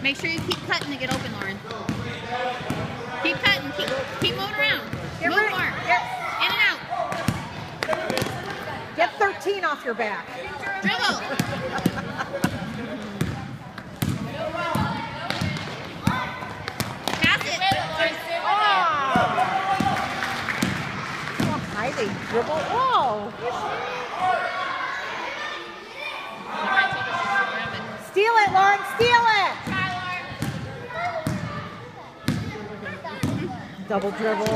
Make sure you keep cutting to get open, Lauren. Keep cutting. Keep moving around. Move more. In and out. Get 13 off your back. Dribble. Pass it. Oh, hi, they dribble. Whoa. Steal it, Lauren. Steal it. Double dribble.